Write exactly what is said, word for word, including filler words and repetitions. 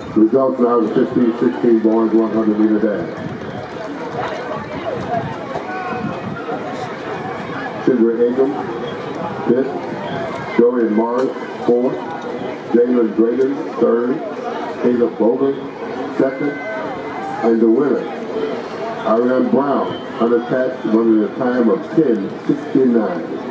Results now the fifteen sixteen boys one hundred meter dash. Cinder Agam, fifth. Joey Morris, fourth. Jalen Graydon, third. Caleb Bogan, second. And the winner, Ariane Brown, unattached, running a time of ten sixty-nine.